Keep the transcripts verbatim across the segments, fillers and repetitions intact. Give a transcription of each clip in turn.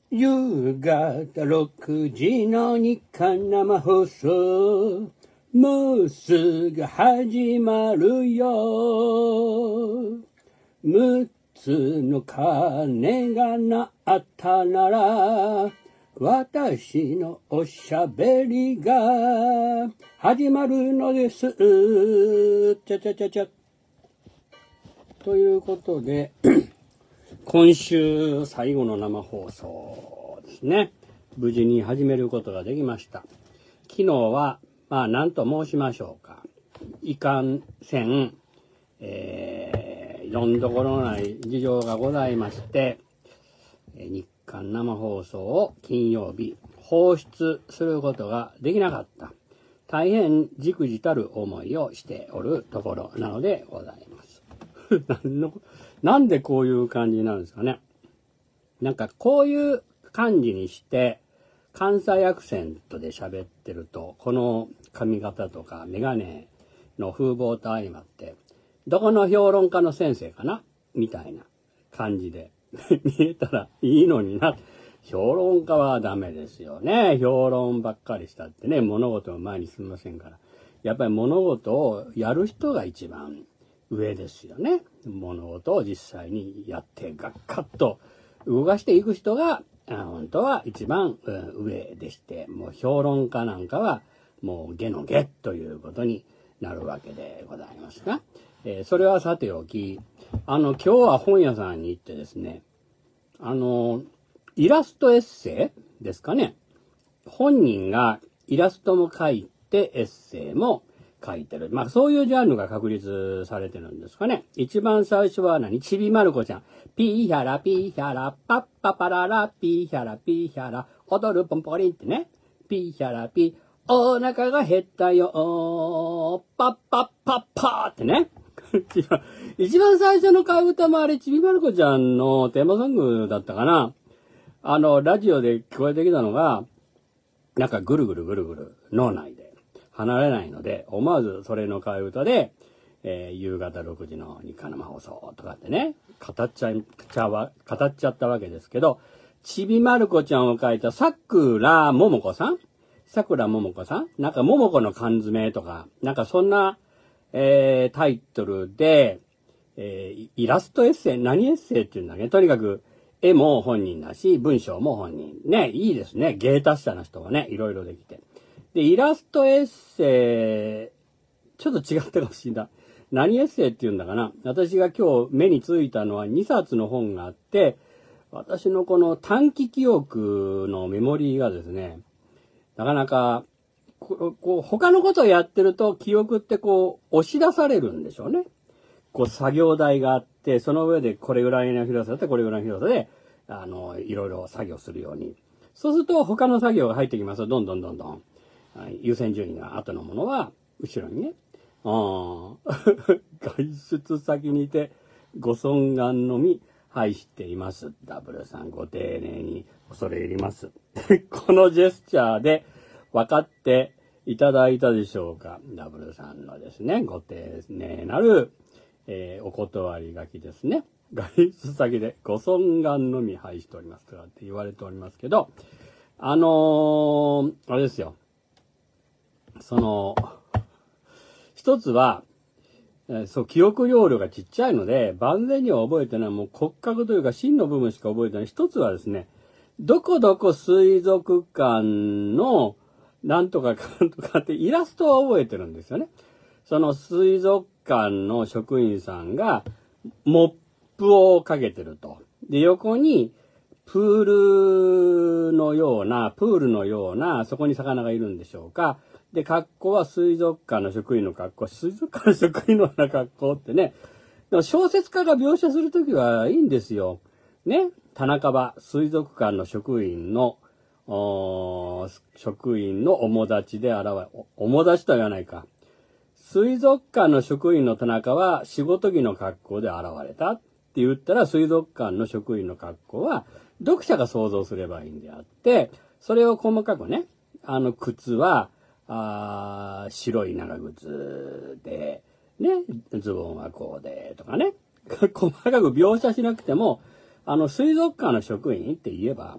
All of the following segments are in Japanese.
夕方ろくじの日刊生放送、もうすぐ始まるよ。六つの鐘が鳴ったなら、私のおしゃべりが始まるのです。ちゃちゃちゃちゃ。ということで、今週最後の生放送ですね。無事に始めることができました。昨日は、まあ何と申しましょうか。いかんせん、えー、読んどころのない事情がございまして、日刊生放送を金曜日放出することができなかった。大変じくじたる思いをしておるところなのでございます。何のなんでこういう感じなんですかね。なんかこういう感じにして関西アクセントで喋ってると、この髪型とかメガネの風貌と相まって、どこの評論家の先生かなみたいな感じで見えたらいいのにな。評論家はダメですよね。評論ばっかりしたってね、物事の前に進みませんから。やっぱり物事をやる人が一番上ですよね。物事を実際にやってガッカッと動かしていく人が本当は一番上でして、もう評論家なんかはもう下の下ということになるわけでございますが、えー、それはさておき、あの今日は本屋さんに行ってですね、あのイラストエッセイですかね。本人がイラストも描いてエッセイも書いてる。まあそういうジャンルが確立されてるんですかね。一番最初は何？ちびまる子ちゃん。ピーヒャラピーヒャラパッパパララピーヒャラピーヒャラ踊るポンポリンってね。ピーヒャラピーお腹が減ったよパッパッパッパーってね。一番最初の替え歌もあれちびまる子ちゃんのテーマソングだったかな。あのラジオで聞こえてきたのがなんかぐるぐるぐるぐる脳内で離れないので、思わずそれの替え歌で、えー、夕方ろくじの日刊生放送とかってね、語っちゃいちゃわ、語っちゃったわけですけど、ちびまる子ちゃんを書いたさくらももこさんさくらももこさんなんかももこの缶詰とか、なんかそんな、えー、タイトルで、えー、イラストエッセイ、何エッセイっていうんだね。とにかく、絵も本人だし、文章も本人。ね、いいですね。芸達者な人がね、いろいろできて。で、イラストエッセイ、ちょっと違ったかもしれない。何エッセイって言うんだかな。私が今日目についたのはにさつの本があって、私のこの短期記憶のメモリーがですね、なかなか、こう、他のことをやってると記憶ってこう、押し出されるんでしょうね。こう、作業台があって、その上でこれぐらいの広さだってこれぐらいの広さで、あの、いろいろ作業するように。そうすると他の作業が入ってきますと、どんどんどんどん。優先順位が後のものは後ろにね。あ外出先にてご尊願のみ拝しています。ダブルさんご丁寧に恐れ入ります。このジェスチャーで分かっていただいたでしょうか。ダブルさんのですね、ご丁寧なる、えー、お断り書きですね。外出先でご尊願のみ拝しておりますとかって言われておりますけど、あのー、あれですよ。その、一つは、えー、そう、記憶容量がちっちゃいので、万全には覚えてない、もう骨格というか芯の部分しか覚えてない。一つはですね、どこどこ水族館のなんとかかんとかってイラストは覚えてるんですよね。その水族館の職員さんがモップをかけてると。で、横にプールのような、プールのような、そこに魚がいるんでしょうか。で、格好は水族館の職員の格好、水族館の職員のような格好ってね。でも小説家が描写するときはいいんですよ。ね。田中は水族館の職員の、職員のおもだちで現れ、おもだちとは言わないか。水族館の職員の田中は仕事着の格好で現れたって言ったら、水族館の職員の格好は読者が想像すればいいんであって、それを細かくね、あの靴は、あ白い長靴で、ね、ズボンはこうで、とかね、細かく描写しなくても、あの、水族館の職員って言えば、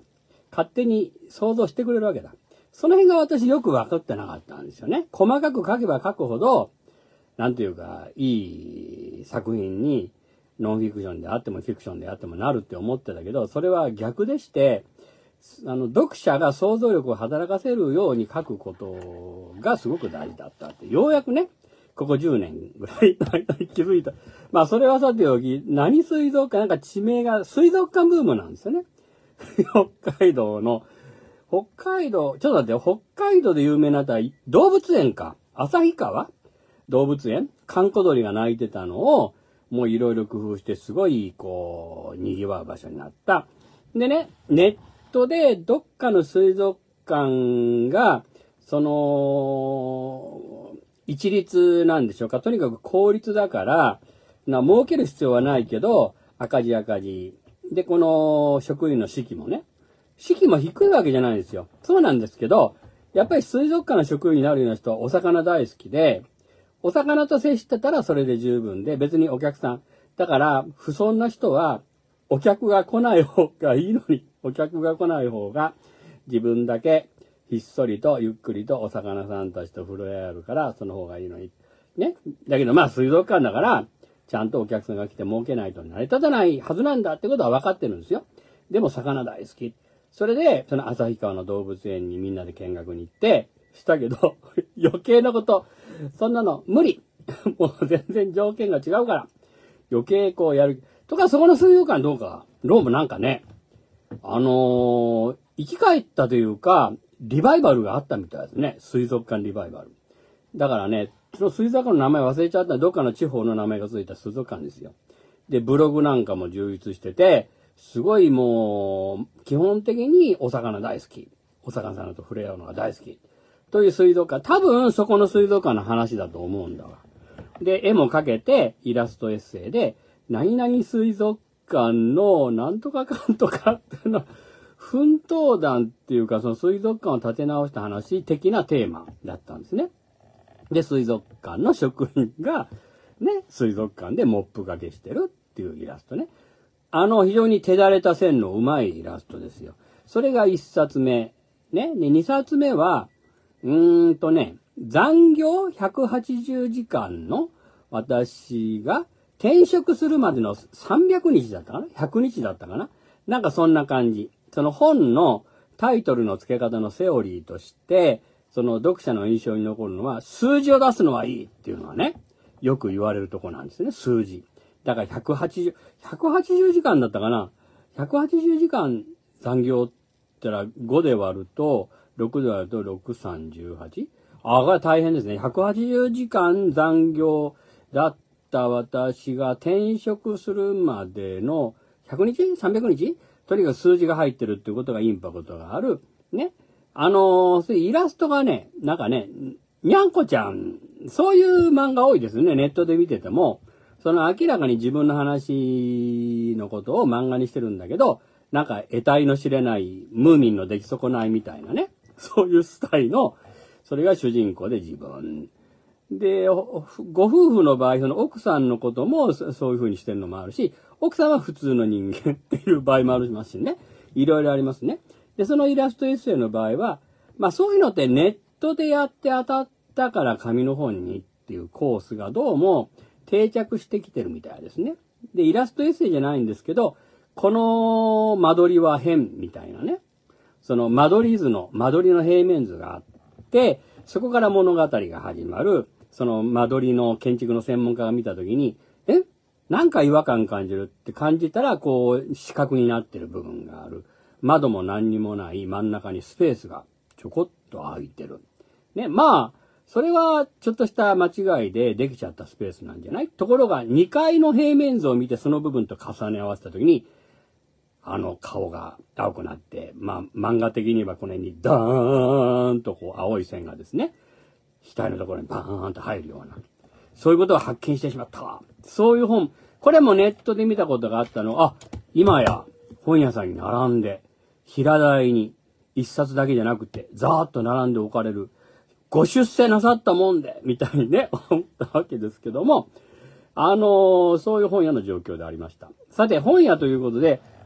勝手に想像してくれるわけだ。その辺が私よく分かってなかったんですよね。細かく書けば書くほど、なんていうか、いい作品に、ノンフィクションであってもフィクションであってもなるって思ってたけど、それは逆でして、あの、読者が想像力を働かせるように書くことがすごく大事だったって、ようやくね、ここじゅうねんぐらい気づいた。まあ、それはさておき、何水族館、なんか地名が、水族館ブームなんですよね。北海道の、北海道、ちょっと待ってよ、北海道で有名なった動物園か。旭川動物園閑古鳥が鳴いてたのを、もういろいろ工夫して、すごい、こう、賑わう場所になった。でね、ネットでどっかの水族館が、その、一律なんでしょうか。とにかく効率だから、な儲ける必要はないけど、赤字赤字。で、この職員の士気もね、士気も低いわけじゃないんですよ。そうなんですけど、やっぱり水族館の職員になるような人はお魚大好きで、お魚と接してたらそれで十分で、別にお客さん。だから、不遜な人は、お客が来ない方がいいのに、お客が来ない方が、自分だけひっそりとゆっくりとお魚さんたちと触れ合えるから、その方がいいのに。ね。だけどまあ水族館だから、ちゃんとお客さんが来て儲けないと成り立たないはずなんだってことは分かってるんですよ。でも魚大好き。それで、その旭川の動物園にみんなで見学に行って、したけど、余計なこと、そんなの無理。もう全然条件が違うから。余計こうやる。とか、そこの水族館どうか、どうもなんかね、あのー、生き返ったというか、リバイバルがあったみたいですね。水族館リバイバル。だからね、その水族館の名前忘れちゃった。どっかの地方の名前がついた水族館ですよ。で、ブログなんかも充実してて、すごいもう、基本的にお魚大好き。お魚さんと触れ合うのが大好き。という水族館。多分そこの水族館の話だと思うんだわ。で、絵も描けて、イラストエッセイで、何々水族館のなんとかかんとかっていうの、奮闘団っていうか、その水族館を立て直した話的なテーマだったんですね。で、水族館の職員が、ね、水族館でモップ掛けしてるっていうイラストね。あの、非常に手だれた線のうまいイラストですよ。それが一冊目。ね。で、二冊目は、うーんとね、残業ひゃくはちじゅうじかんの私が転職するまでのさんびゃくにちだったかな ?ひゃくにちだったかななんかそんな感じ。その本のタイトルの付け方のセオリーとして、その読者の印象に残るのは、数字を出すのはいいっていうのはね、よく言われるとこなんですね、数字。だからひゃくはちじゅう、ひゃくはちじゅうじかんだったかな ?ひゃくはちじゅうじかん残業って言ったらごで割ると、ろくで割るとろく、さん、じゅうはち? ああ、これ大変ですね。ひゃくはちじゅうじかん残業だった私が転職するまでのひゃくにち ?さんびゃくにち? とにかく数字が入ってるっていうことがインパクトがある。ね。あのー、そういうイラストがね、なんかね、にゃんこちゃん、そういう漫画多いですね。ネットで見てても。その明らかに自分の話のことを漫画にしてるんだけど、なんか得体の知れないムーミンの出来損ないみたいなね。そういうスタイルの、それが主人公で自分。で、ご夫婦の場合、その奥さんのこともそういう風にしてるのもあるし、奥さんは普通の人間っていう場合もありますしね。いろいろありますね。で、そのイラストエッセイの場合は、まあそういうのってネットでやって当たったから紙の本にっていうコースがどうも定着してきてるみたいですね。で、イラストエッセイじゃないんですけど、この間取りは変みたいなね。その間取り図の、間取りの平面図があって、そこから物語が始まる。その間取りの建築の専門家が見たときに、えなんか違和感感じるって感じたら、こう、四角になってる部分がある。窓も何にもない真ん中にスペースがちょこっと空いてる。ね、まあ、それはちょっとした間違いでできちゃったスペースなんじゃない？ところがにかいの平面図を見てその部分と重ね合わせたときに、あの顔が青くなって、まあ漫画的に言えばこの辺にダーンとこう青い線がですね、額のところにバーンと入るような、そういうことを発見してしまった。そういう本、これもネットで見たことがあったの、あ、今や本屋さんに並んで、平台に一冊だけじゃなくて、ざーっと並んで置かれる、ご出世なさったもんで、みたいにね、思ったわけですけども、あのー、そういう本屋の状況でありました。さて、本屋ということで、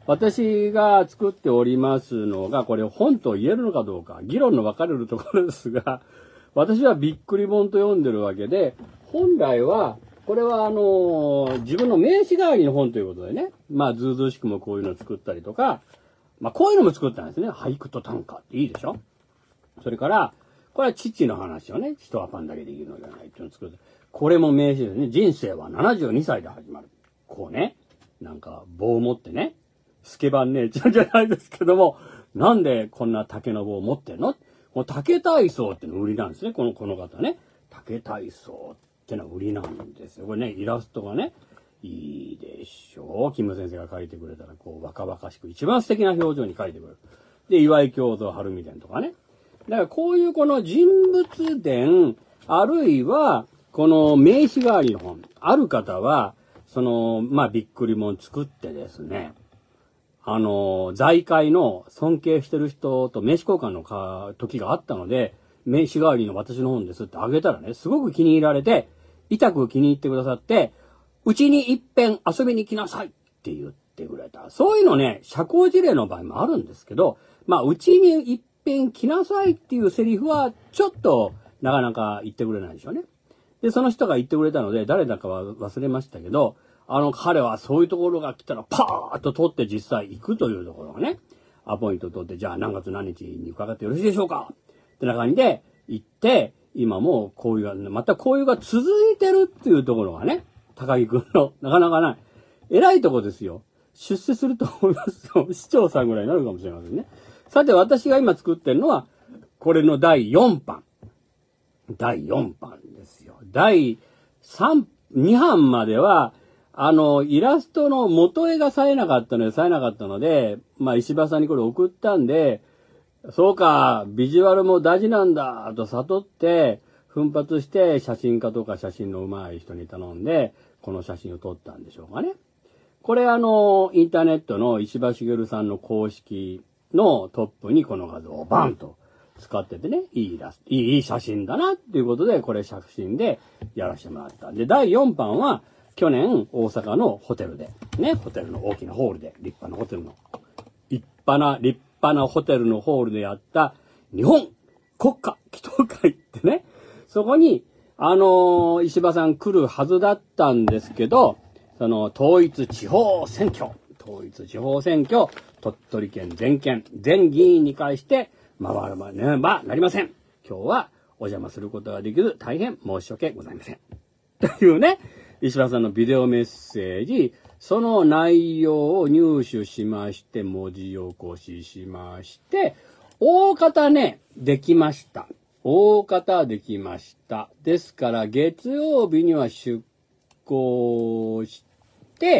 私が作っておりますのが、これ本と言えるのかどうか、議論の分かれるところですが、私はびっくり本と読んでるわけで、本来は、これはあの、自分の名刺代わりの本ということでね、まあ、ずうずうしくもこういうのを作ったりとか、まあ、こういうのも作ったんですね。俳句と短歌っていいでしょ？それから、これは父の話をね、人はパンだけできるのじゃないっていうのを作る。これも名詞ですね。人生はななじゅうにさいで始まる。こうね、なんか棒を持ってね、スケバン姉ちゃんじゃないですけども、なんでこんな竹の棒を持ってんの？この竹体操っての売りなんですね。この、この方ね。竹体操ってのは売りなんですよ。これね、イラストがね、いいでしょう。キム先生が描いてくれたら、こう、若々しく、一番素敵な表情に描いてくれる。で、岩井教蔵晴美伝とかね。だからこういうこの人物伝、あるいは、この名詞代わりの本。ある方は、その、まあ、びっくりもん作ってですね、あの、財界の尊敬してる人と名刺交換のか時があったので、名刺代わりの私の本ですってあげたらね、すごく気に入られて、痛く気に入ってくださって、うちに一遍遊びに来なさいって言ってくれた。そういうのね、社交辞令の場合もあるんですけど、まあ、うちに一遍来なさいっていうセリフは、ちょっと、なかなか言ってくれないでしょうね。で、その人が言ってくれたので、誰だかは忘れましたけど、あの彼はそういうところが来たらパーッと取って実際行くというところがね、アポイント取って、じゃあ何月何日に伺ってよろしいでしょうかってな感じで行って、今も交流が、また交流が続いてるっていうところがね、高木くんの、なかなかない。偉いとこですよ。出世すると思いますよ。市長さんぐらいになるかもしれませんね。さて私が今作ってるのは、これのだいよんばん。だいよんばんですよ。だいさん、にばんまでは、あの、イラストの元絵が冴えなかったので、冴えなかったので、まあ石破さんにこれ送ったんで、そうか、ビジュアルも大事なんだ、と悟って、奮発して写真家とか写真の上手い人に頼んで、この写真を撮ったんでしょうかね。これあの、インターネットの石破茂さんの公式のトップにこの画像をバンと使っててね、いいイラスト、いい、いい写真だな、っていうことで、これ写真でやらせてもらった。で、だいよんばんは、去年大阪のホテルで、ね、ホテルの大きなホールで、立派なホテルの、立派な、立派なホテルのホールでやった日本国家祈祷会ってね、そこに、あのー、石破さん来るはずだったんですけど、その統一地方選挙、統一地方選挙、鳥取県全県、全議員に対して回らねばなりません。今日はお邪魔することができず大変申し訳ございません。というね、石破さんのビデオメッセージ、その内容を入手しまして、文字起こししまして、大方ね、できました。大方できました。ですから、月曜日には出稿して、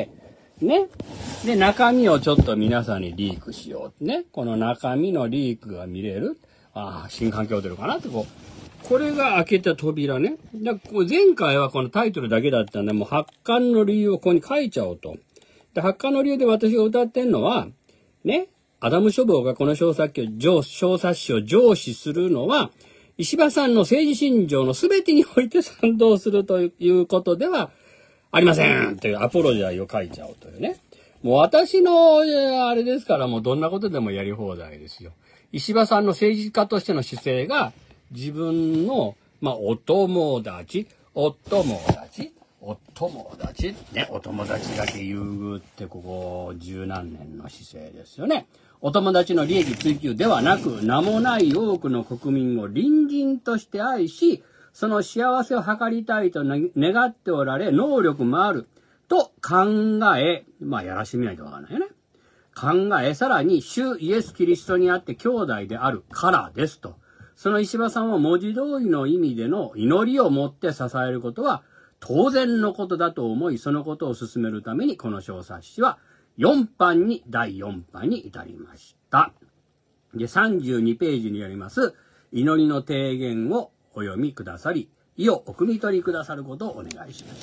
ね。で、中身をちょっと皆さんにリークしよう。ね。この中身のリークが見れる。ああ、新環境ホテルかなってこう。これが開けた扉ね。だこ前回はこのタイトルだけだったんで、もう発刊の理由をここに書いちゃおうと。で、発刊の理由で私が歌ってんのは、ね。アダム書房がこの小冊子を、小冊子を上司するのは、石破さんの政治信条の全てにおいて賛同するということではありませんというアポロジャイを書いちゃおうというね。もう私のあれですからもうどんなことでもやり放題ですよ。石破さんの政治家としての姿勢が自分の、まあ、お友達、お友達、お友達、ね、お友達だけ優遇ってここ十何年の姿勢ですよね。お友達の利益追求ではなく、名もない多くの国民を隣人として愛し、その幸せを図りたいと願っておられ、能力もあると考え、まあやらしてみないとわかんないよね。考え、さらに主イエス・キリストにあって兄弟であるからですと。その石破さんを文字通りの意味での祈りをもって支えることは当然のことだと思い、そのことを進めるためにこの小冊子はよんばんに、だいよんばんに至りました。で、さんじゅうにページにあります、祈りの提言をお読みくださり、意をお汲み取りくださることをお願いします。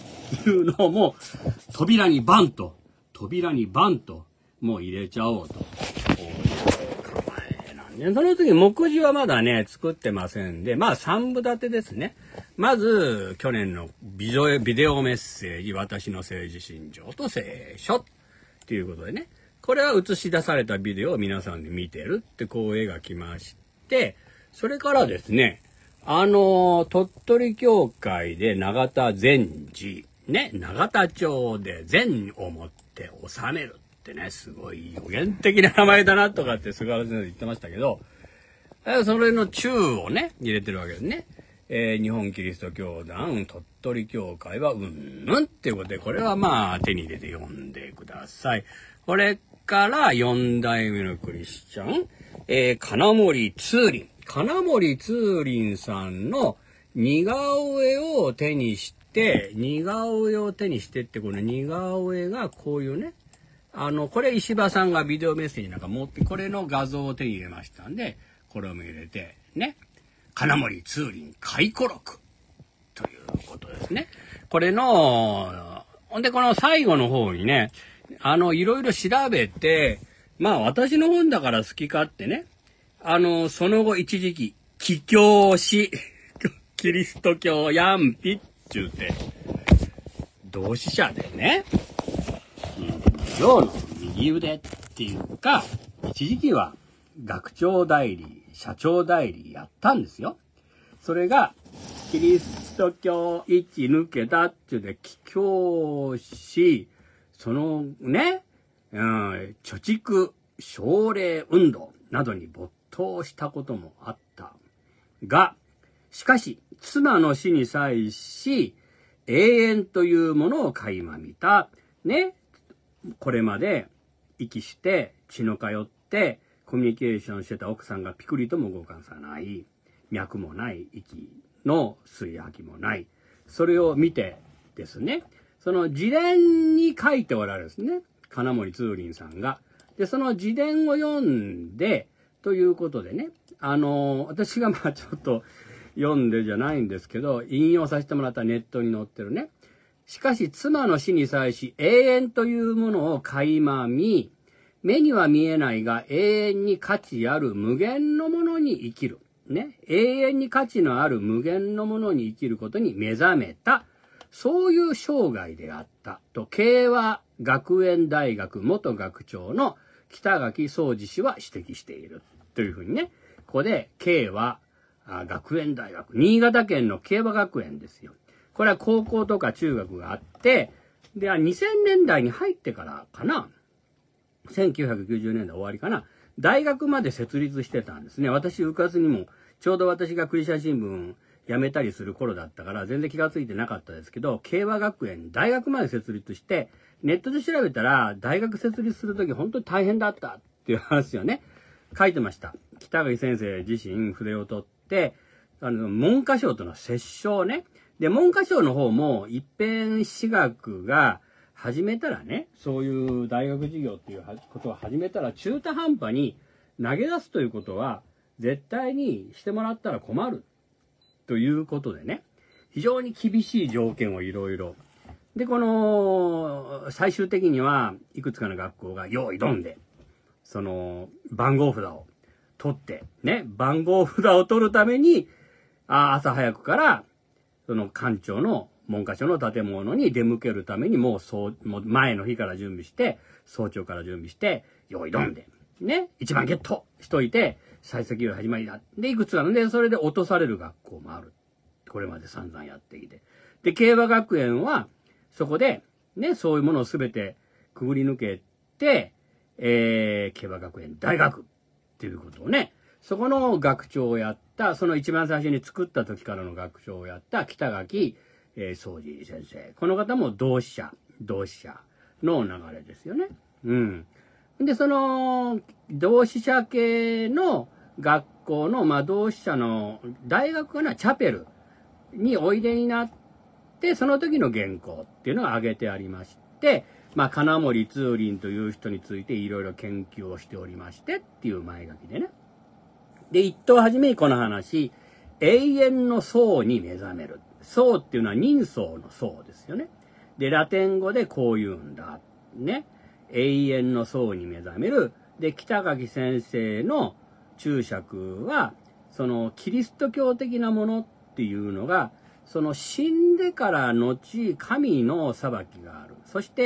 というのをもう、扉にバンと、扉にバンと、もう入れちゃおうと。こういう構えなんで、その次、目次はまだね、作ってませんで、まあ三部立てですね。まず、去年のビデオメッセージ、私の政治信条と聖書。ということでね、 これは映し出されたビデオを皆さんで見てるってこう描きまして、それからですね、あの、鳥取教会で永田禅師、ね、永田町で禅をもって治めるってね、すごい予言的な名前だなとかって菅原先生言ってましたけど、それの中をね、入れてるわけですね。えー、日本キリスト教団鳥取教会はうんぬんっていうことで、これはまあ手に入れて読んでください。これからよん代目のクリスチャン、えー、金森通輪。金森通輪さんの似顔絵を手にして、似顔絵を手にしてって、この似顔絵がこういうね、あの、これ石破さんがビデオメッセージなんか持って、これの画像を手に入れましたんで、これも入れて、ね。金森通輪回顧録ということですね。これの、ほんでこの最後の方にね、あの、いろいろ調べて、まあ私の本だから好き勝手ね、あの、その後一時期、帰教し、キリスト教やんぴっちゅうて、同志社でね、教の右腕っていうか、一時期は学長代理、社長代理やったんですよ。それが、キリスト教一抜けたっていうで、帰教し、そのね、うん、貯蓄、奨励運動などに没頭したこともあったが、しかし、妻の死に際し、永遠というものを垣間見た、ね、これまで息して血の通ってコミュニケーションしてた奥さんがピクリとも動かさない、脈もない息の吸い吐きもない、それを見てですね、その自伝に書いておられるんですね、金森通輪さんが。でその自伝を読んでということでね、あの私がまあちょっと読んでじゃないんですけど、引用させてもらったネットに載ってるね、しかし妻の死に際し永遠というものを垣間見、目には見えないが永遠に価値ある無限のものに生きる。ね。永遠に価値のある無限のものに生きることに目覚めた。そういう生涯であったと、慶和学園大学元学長の北垣宗二氏は指摘している。というふうにね。ここで慶和学園大学。新潟県の慶和学園ですよ。これは高校とか中学があって、で、にせんねんだいに入ってからかな。せんきゅうひゃくきゅうじゅうねんだい終わりかな。大学まで設立してたんですね。私、うかつにも、ちょうど私がクリスチャン新聞辞めたりする頃だったから、全然気がついてなかったですけど、慶和学園、大学まで設立して、ネットで調べたら、大学設立するとき本当に大変だったっていう話をね、書いてました。北垣先生自身筆を取って、あの、文科省との折衝ね。で、文科省の方も一遍私学が始めたらね、そういう大学授業っていうことを始めたら中途半端に投げ出すということは絶対にしてもらったら困るということでね、非常に厳しい条件をいろいろ。で、この最終的にはいくつかの学校が用意ドンで、その番号札を取ってね、番号札を取るためにあ朝早くからその館長の文科省の建物に出向けるためにもうそう、もう前の日から準備して、早朝から準備して、用意ドンで、ね、一番ゲットしといて、幸先が始まりだ。で、いくつかので、それで落とされる学校もある。これまで散々やってきて。で、慶和学園は、そこで、ね、そういうものをすべてくぐり抜けて、えー、慶和学園大学っていうことをね、そこの学長をやった、その一番最初に作った時からの学長をやった北垣えー、宗二先生。この方も同志社、同志社の流れですよね。うん。で、その、同志社系の学校の、まあ、同志社の大学かな、チャペルにおいでになって、その時の原稿っていうのを挙げてありまして、まあ、金森通輪という人についていろいろ研究をしておりましてっていう前書きでね。で、一等初めにこの話、永遠の層に目覚める。層っていうのは人相の層ですよね。で、ラテン語でこう言うんだ。ね。永遠の層に目覚める。で、北垣先生の注釈は、そのキリスト教的なものっていうのが、その死んでから後、神の裁きがある。そして、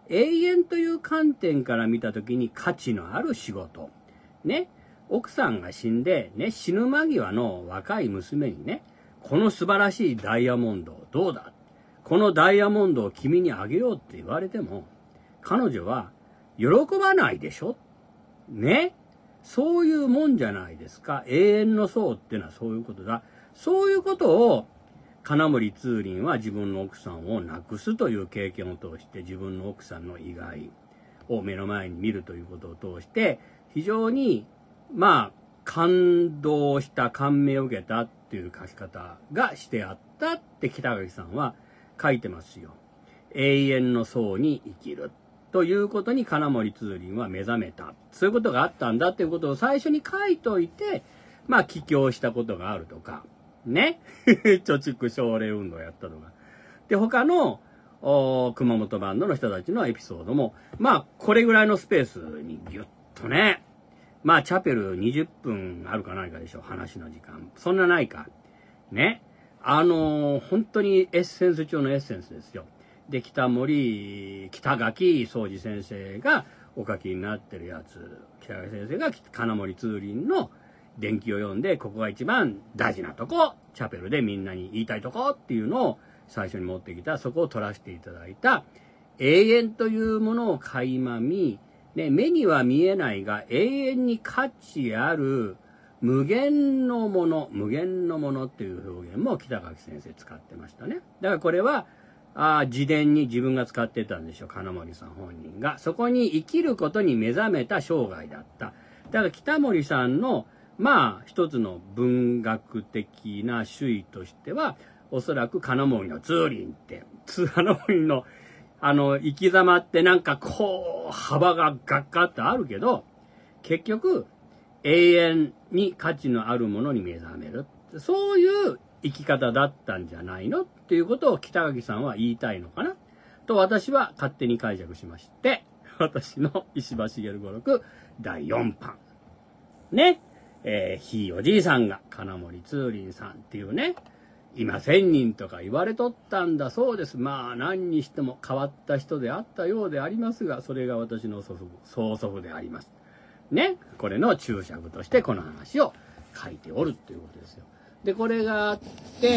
永遠という観点から見たときに価値のある仕事。ね。奥さんが死んで、ね、死ぬ間際の若い娘にね、この素晴らしいダイヤモンドどうだ？このダイヤモンドを君にあげようって言われても、彼女は喜ばないでしょ？ね。そういうもんじゃないですか。永遠の層っていうのはそういうことだ。そういうことを、金森通輪は自分の奥さんを亡くすという経験を通して、自分の奥さんの意外を目の前に見るということを通して、非常に、まあ、感動した、感銘を受けたっていう書き方がしてあったって北垣さんは書いてますよ。永遠の層に生きる。ということに金森通輪は目覚めた。そういうことがあったんだっていうことを最初に書いといて、まあ、帰郷したことがあるとか、ね。貯蓄奨励運動をやったとか。で、他の、熊本バンドの人たちのエピソードも、まあ、これぐらいのスペースにギュッとね、まあ、チャペルにじゅっぷんあるかないかでしょ、話の時間。そんなないか。ね。あのー、本当にエッセンス中のエッセンスですよ。で、北森、北垣宗二先生がお書きになってるやつ、北垣先生が金森通輪の伝記を読んで、ここが一番大事なとこ、チャペルでみんなに言いたいとこっていうのを最初に持ってきた、そこを取らせていただいた、永遠というものを垣間見、ね、目には見えないが永遠に価値ある無限のもの、無限のものっていう表現も北垣先生使ってましたね。だからこれは、あ自伝に自分が使ってたんでしょう、金森さん本人が。そこに生きることに目覚めた生涯だった。だから北森さんの、まあ、一つの文学的な主義としては、おそらく金森の通輪って、金森の、あの、生き様ってなんかこう、幅がガッガッとあるけど、結局、永遠に価値のあるものに目覚める。そういう生き方だったんじゃないのっていうことを北垣さんは言いたいのかなと私は勝手に解釈しまして、私の石橋茂語録だいよんばん。ね。えー、ひいおじいさんが金森通輪さんっていうね、今千人とか言われとったんだそうです。まあ何にしても変わった人であったようでありますが、それが私の祖父母、曽祖父であります。ね。これの注釈としてこの話を書いておるっていうことですよ。で、これがあって、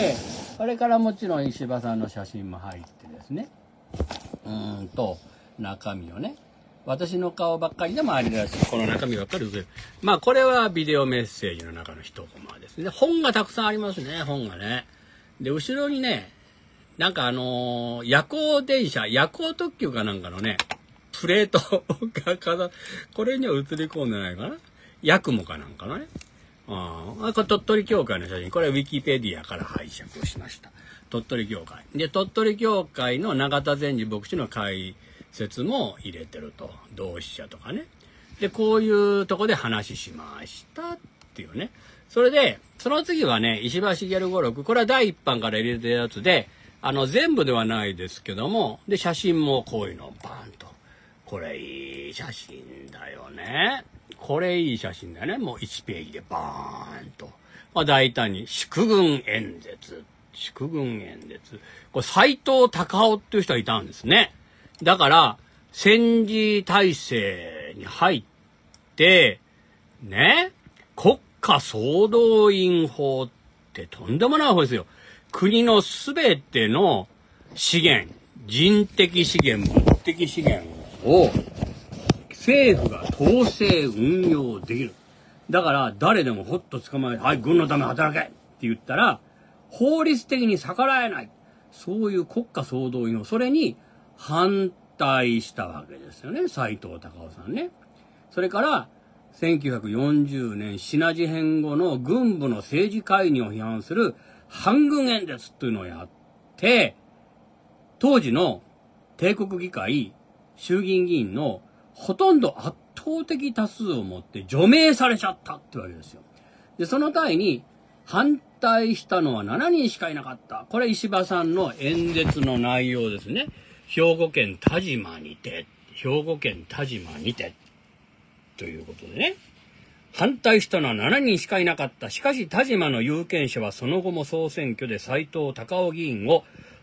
これからもちろん石破さんの写真も入ってですね、うーんと、中身をね、私の顔ばっかりでもありだし、この中身ばっかり受ける。まあ、これはビデオメッセージの中の一コマですね。本がたくさんありますね、本がね。で、後ろにね、なんかあのー、夜行電車、夜行特急かなんかのね、プレートが飾、これには映り込んでないかな。ヤクモかなんかのね。ああ、これ鳥取協会の写真。これウィキペディアから拝借をしました。鳥取協会。で、鳥取協会の永田善治牧師の解説も入れてると。同志社とかね。で、こういうとこで話しましたっていうね。それで、その次はね、石橋茂語録。これはだいいっばんから入れてるやつで、あの、全部ではないですけども、で、写真もこういうのバーンと。これいい写真だよね。これいい写真だね。もういちページでバーンと。まあ大胆に祝軍演説。祝軍演説。これ斎藤隆夫っていう人がいたんですね。だから、戦時体制に入って、ね、国家総動員法ってとんでもない法ですよ。国のすべての資源、人的資源、物的資源を政府が統制運用できる。だから誰でもほっと捕まえて、はい、軍のため働けって言ったら、法律的に逆らえない。そういう国家総動員を、それに反対したわけですよね。斎藤隆夫さんね。それから、せんきゅうひゃくよんじゅうねんシナ事変後の軍部の政治介入を批判する反軍演説というのをやって、当時の帝国議会、衆議院議員のほとんど圧倒的多数をもって除名されちゃったってわけですよ。で、その際に反対したのはしちにんしかいなかった。これ石破さんの演説の内容ですね。兵庫県田島にて、兵庫県田島にて、ということでね。反対したのはしちにんしかいなかった。しかし田島の有権者はその後も総選挙で斎藤隆夫議員を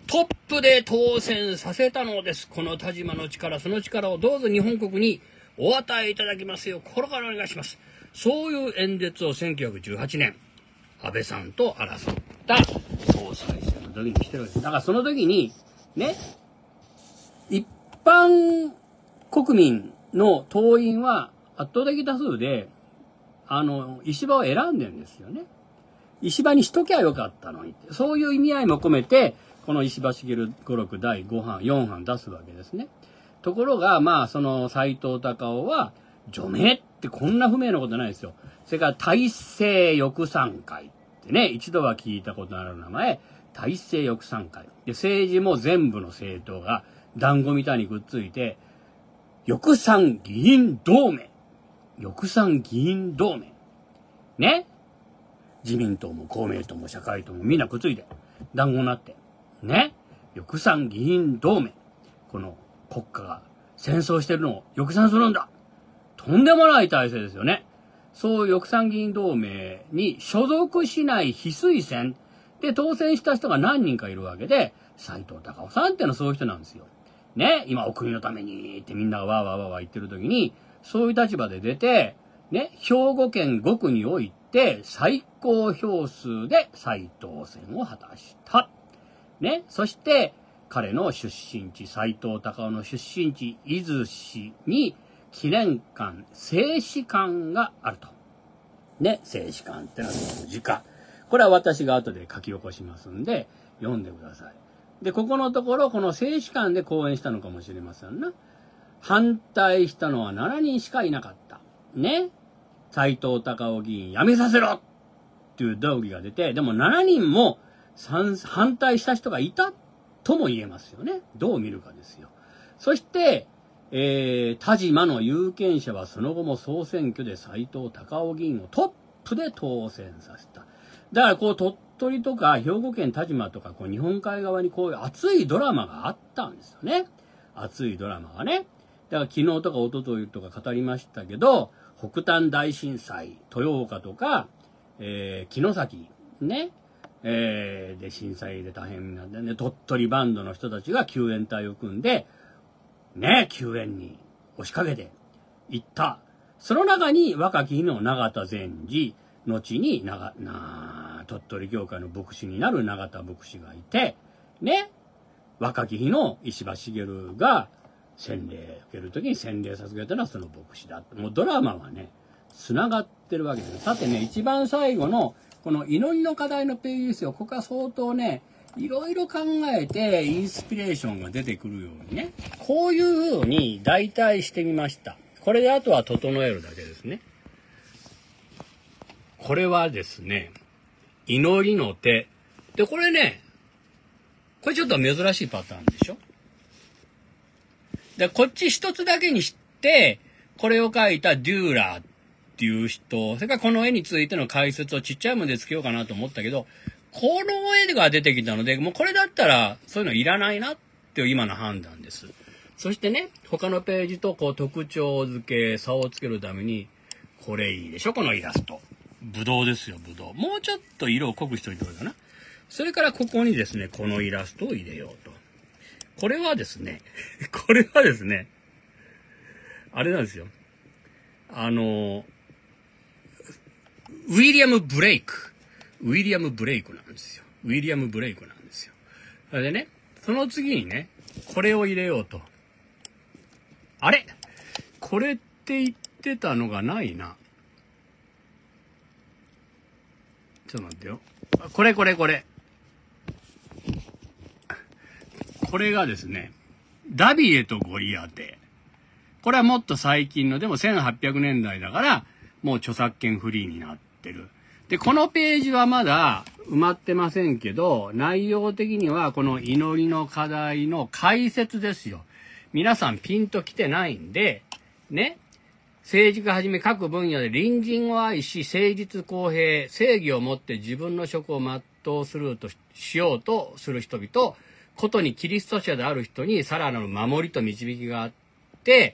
トップで当選させたのです。この田島の力、その力をどうぞ日本国にお与えいただきますよう心からお願いします。そういう演説をせんきゅうひゃくじゅうはちねん安倍さんと争った総裁選の時にしてるわけです。だからその時にね、一般国民の党員は圧倒的多数であの石破を選んでるんですよね。石破にしときゃよかったのに、そういう意味合いも込めてこの石破茂語録だいごはんよんはん出すわけですね。ところがまあその斉藤孝夫は除名ってこんな不明なことないですよ。それから大政翼賛会ってね、一度は聞いたことのある名前、大政翼賛会で、政治も全部の政党が団子みたいにくっついて翼賛議員同盟、翼賛議員同盟ね、自民党も公明党も社会党もみんなくっついて団子になってね、翼賛議員同盟、この国家が戦争してるのを翼賛するんだ、とんでもない体制ですよね。そういう翼賛議員同盟に所属しない非推薦で当選した人が何人かいるわけで、斉藤孝夫さんってのはそういう人なんですよ。ね、今お国のためにってみんながわーわーわーわー言ってる時に、そういう立場で出て、ね、兵庫県ごくにおいて最高票数で再当選を果たした。ね、そして彼の出身地、斉藤孝夫の出身地、伊豆市に記念館、静止館があると。ね、静止館ってのは字か。これは私が後で書き起こしますんで、読んでください。で、ここのところ、この静止館で講演したのかもしれませんな。反対したのはしちにんしかいなかった。ね。斉藤孝夫議員辞めさせろっていう動議が出て、でもしちにんも反対した人がいたとも言えますよね。どう見るかですよ。そして、えー、田島の有権者はその後も総選挙で斉藤孝夫議員をトップで当選させた。だからこう鳥取とか兵庫県田島とかこう日本海側にこういう熱いドラマがあったんですよね。熱いドラマがね。だから昨日とか一昨日とか語りましたけど、北端大震災、豊岡とか、えー、城崎ね、えー、で震災で大変なんでね、鳥取バンドの人たちが救援隊を組んでね、救援に押しかけていった。その中に若き日の永田善治、後に長な鳥取教会の牧師になる永田牧師がいて、ね、若き日の石破茂が洗礼受けるときに洗礼授けたのはその牧師だ。もうドラマはね、繋がってるわけです。さてね、一番最後のこの祈りの課題のページですよ。ここは相当ね、いろいろ考えてインスピレーションが出てくるようにね、こういう風に代替してみました。これであとは整えるだけですね。これはですね、祈りの手。で、これね、これちょっと珍しいパターンでしょ。で、こっち一つだけにして、これを描いたデューラーっていう人、それからこの絵についての解説をちっちゃいものでつけようかなと思ったけど、この絵が出てきたので、もうこれだったらそういうのいらないなっていう今の判断です。そしてね、他のページとこう特徴付け、差をつけるために、これいいでしょ、このイラスト。ぶどうですよ、ぶどう。もうちょっと色を濃くしといておいたかな。それからここにですね、このイラストを入れようと。これはですね、これはですね、あれなんですよ。あの、ウィリアム・ブレイク。ウィリアム・ブレイクなんですよ。ウィリアム・ブレイクなんですよ。それでね、その次にね、これを入れようと。あれ？これって言ってたのがないな。ちょっと待ってよ。これこれこれ。これがですね、ダビエとゴリアテ。これはもっと最近の、でもせんはっぴゃくねんだいだから、もう著作権フリーになってる。で、このページはまだ埋まってませんけど、内容的にはこの祈りの課題の解説ですよ。皆さんピンと来てないんで、ね。政治家はじめ各分野で隣人を愛し、誠実公平、正義をもって自分の職を全うするとしようとする人々、ことにキリスト者である人にさらなる守りと導きがあって、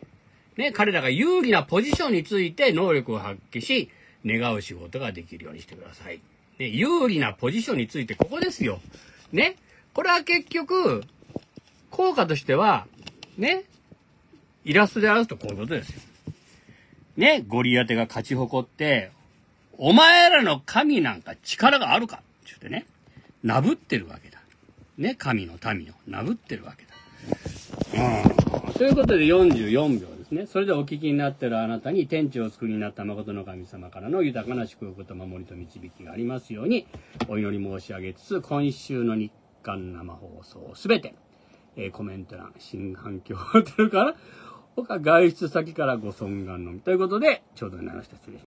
ね、彼らが有利なポジションについて能力を発揮し、願う仕事ができるようにしてください。で、有利なポジションについてここですよ。ね。 これは結局、効果としては、ね、イラストで表すとこういうことですよ。ね、ゴリアテが勝ち誇って、お前らの神なんか力があるかって言ってね、なぶってるわけだ。ね、神の民をなぶってるわけだ。うん。ということでよんじゅうよんびょうですね。それでお聞きになっているあなたに天地を作りになった誠の神様からの豊かな祝福と守りと導きがありますようにお祈り申し上げつつ、今週の日刊生放送すべて、えー、コメント欄、新反響を出るから、他外出先からご尊願のみということで、ちょうどになりました。失礼します。